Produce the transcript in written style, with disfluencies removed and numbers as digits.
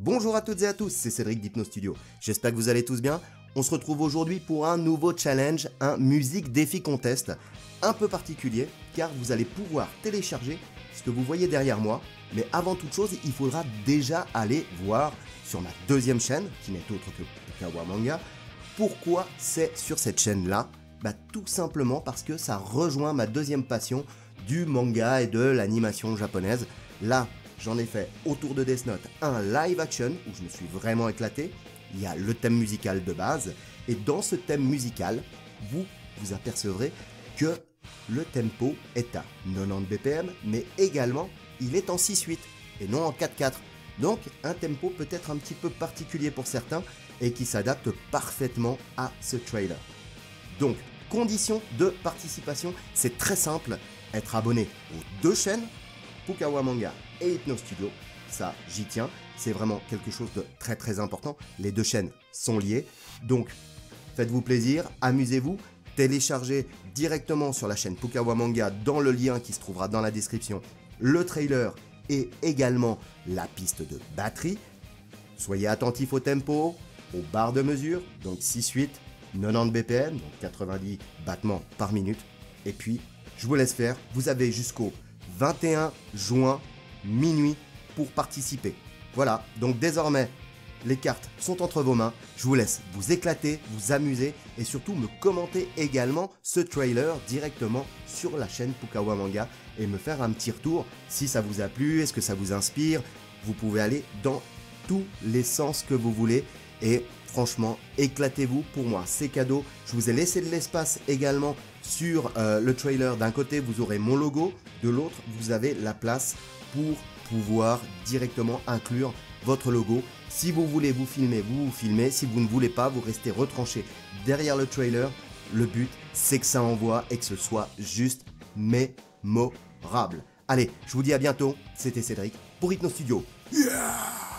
Bonjour à toutes et à tous, c'est Cédric d'Hypno Studio. J'espère que vous allez tous bien. On se retrouve aujourd'hui pour un nouveau challenge, un Music Défi Contest, un peu particulier car vous allez pouvoir télécharger ce que vous voyez derrière moi. Mais avant toute chose, il faudra déjà aller voir sur ma deuxième chaîne, qui n'est autre que Pukawa Manga. Pourquoi c'est sur cette chaîne-là ? Tout simplement parce que ça rejoint ma deuxième passion du manga et de l'animation japonaise. Là, j'en ai fait autour de Death Note un live action où je me suis vraiment éclaté. Il y a le thème musical de base et dans ce thème musical, vous apercevrez que le tempo est à 90 BPM, mais également il est en 6/8 et non en 4/4. Donc un tempo peut-être un petit peu particulier pour certains et qui s'adapte parfaitement à ce trailer. Donc, condition de participation, c'est très simple, être abonné aux deux chaînes, Pukawa Manga et Hypno Studio, ça j'y tiens, c'est vraiment quelque chose de très très important, les deux chaînes sont liées, donc faites-vous plaisir, amusez-vous, téléchargez directement sur la chaîne Pukawa Manga dans le lien qui se trouvera dans la description, le trailer et également la piste de batterie, soyez attentifs au tempo, aux barres de mesure, donc 6/8, 90 BPM, donc 90 battements par minute, et puis je vous laisse faire, vous avez jusqu'au 21 juin, minuit, pour participer. Voilà, donc désormais, les cartes sont entre vos mains. Je vous laisse vous éclater, vous amuser et surtout me commenter également ce trailer directement sur la chaîne Pukawa Manga et me faire un petit retour si ça vous a plu, est-ce que ça vous inspire. Vous pouvez aller dans tous les sens que vous voulez et franchement, éclatez-vous, pour moi, c'est cadeau. Je vous ai laissé de l'espace également sur le trailer. D'un côté, vous aurez mon logo, de l'autre, vous avez la place pour pouvoir directement inclure votre logo. Si vous voulez vous filmer, vous vous filmez. Si vous ne voulez pas, vous restez retranché derrière le trailer. Le but, c'est que ça envoie et que ce soit juste mémorable. Allez, je vous dis à bientôt. C'était Cédric pour Hypno Studio. Yeah!